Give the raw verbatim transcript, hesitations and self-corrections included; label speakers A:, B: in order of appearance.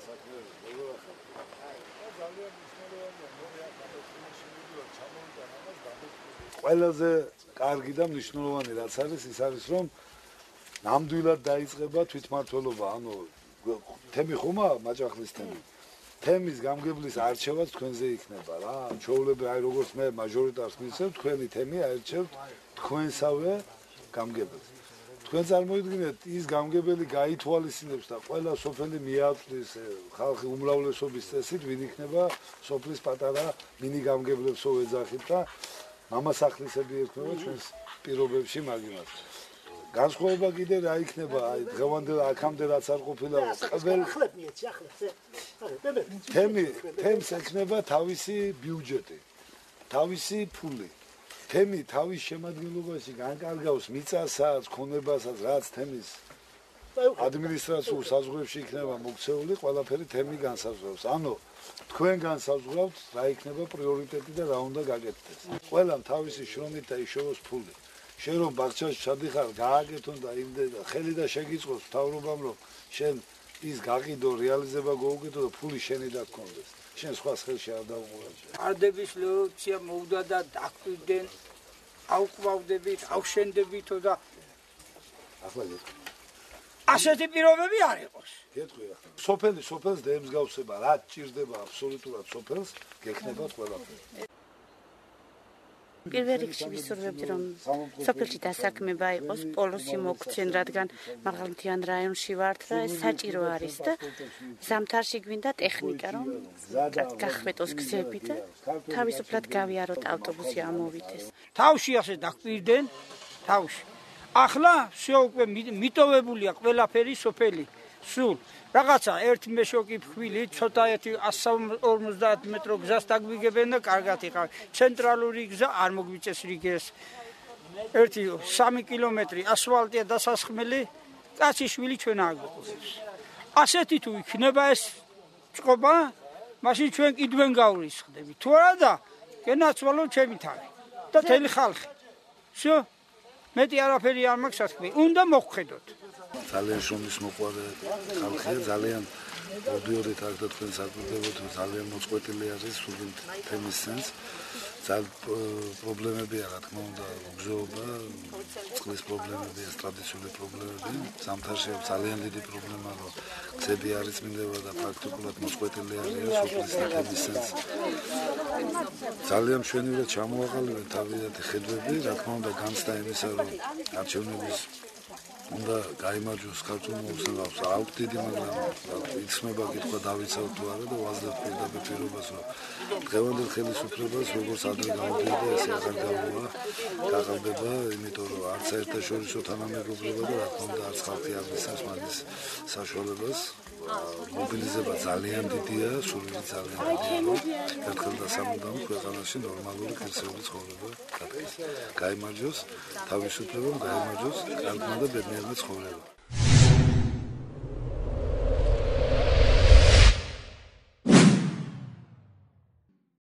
A: ყველაზე კარგი და მნიშვნელოვანი რაც არის ის არის რომ ნამდვილად დაიწყება თვითმმართველობა, ანუ თემი ხომა მაჭახლის თემი. თემის გამგებლის არჩევაც თქვენზე იქნება რა. ჩვეულები აი როგორც მე მაჟორიტარს მისცემ, თქვენი თემი აერჩევთ თქვენსავე გამგებელს. თქვენ წარმოიდგინეთ ის გამგებელი გაითვალისწინებს და ყველა სოფელი მიაწვდის ხალხი უმრავლესობის წესით, ვინ იქნება სოფლის პატარა მინი გამგებლებსო ეძახით და მამასახლისები ერთმევა ჩვენს პირობებში მაგიმას. განსხვავება კიდე რა იქნება, აი დღევანდელ აქამდე რაც არ ყოფილა, ყველ თემი, თემს ექნება თავისი ბიუჯეტი, თავისი ფული. თემი თავის შემადგენლობაში განკარგავს მიწასაც, ქონებასაც, რაც თემის ადმინისტრაციულ საზღვრებში იქნება მოქცეული, ყველაფერი თემი განსაზღვრავს. ანუ თქვენ განსაზღვრავთ, რა იქნება პრიორიტეტი და რა უნდა გაკეთდეს. ყველამ თავისი შრომით და იშოვოს ფული. შენ რომ ბაღჩაში ჩადიხარ, გააკეთონ და იმდენ ხელი და შეგიწყოს მთავრობამ, რომ შენ ის გაყიდო, რეალიზება გაუკეთო და ფული შენი და გქონდეს. შენ სხვა ხელში არ დაუყურებთ.
B: არდების რევოლუცია მოვდა და დაკვირდნენ, აუყვავდებით, ავშენდებითო და
A: ახლა
B: ასეთი პირობები არ იყოს.
A: გეტყვი ახლა. სოფელი სოფელს დაემსგავსება, რა ჭირდება აბსოლუტურად სოფელს, გექნება ყველაფერი.
C: პირველ რიგში ვისურვებთ რომ სოფელში დასაქმება იყოს, პოლოსი მოქცენ, რადგან მაღალმთიან რაიონში ვართ და ეს საჭირო არის და ზამთარში გვინდა ტექნიკა რომ გახвეთოს გზები და თავისუფლად გავიაროთ ავტობუსი ამოვიდეს.
B: თავში ასე დაკვირდნენ, თავში. ახლა всё უკვე მიტოვებულია ყველაფერი სოფელი. სულ რაღაცა ერთი მეშოკი ფხვილი, ცოტა ერთი ასი ორმოცდაათ მეტრო გზას დაგვიგებენ და კარგად იყავ. ცენტრალური გზა არ მოგვიწეს რიგეს. ერთი სამი კილომეტრი ასფალტია დასასხმელი, კაცი შვილი ჩვენ აგვიყვებს. ასეთი თუ იქნება ეს წყობა, მაშინ ჩვენ კიდვენ გავრისხდები. თუ არა და გენაცვალო ჩემი თავი და თელი ხალხი. всё მეტი არაფერი არ მაქვს საქმე. უნდა მოხდეთ.
A: ძალიან შრომის მოყვარე ხალხია, ძალიან მოდიოდით აქ და თქვენ საკვირდებოდ, ძალიან მოწყვეტილი არის სულ თემის სენს. ძალიან პრობლემებია, რა თქმა უნდა, გზოობა, წყლის პრობლემებია, ტრადიციული პრობლემები. ზამთარში ძალიან დიდი პრობლემა, რომ გზები არ იწმინდება და პრაქტიკულად მოწყვეტილი არის სოფლის თემის სენს. ძალიან მშვენივრად ჩამოაყალიბეთ თავიანთი ხედვები, რა თქმა უნდა, განცდა იმისა, რომ არჩევნების უნდა გაიმარჯვოს ქართულ მოხსნებას, არ ვდიდი, მაგრამ იცნება კითხვა დავიცავ თუ არა და ვაძლევ პირდაპირ პირობას, რომ დღევანდელ ხელისუფლებას როგორც ადრე გავდიოდა, ესე აღარ გავუვა, გაყალბება, იმიტომ რომ არც საერთაშორისო თანამეგობრობა და რა თქმა უნდა არც ხალხი არ მისცემს მაგის საშუალებას. მობილიზება ძალიან დიდია, სურვილი ძალიან დიდია, რომ ერთხელ და სამუდამოდ ქვეყანაში ნორმალური კეთილშობილი ცხოვრება გაქცეს. გაიმარჯვოს თავისუფლება, გაიმარჯვოს კარგმა და ბედნიერმა ცხოვრება.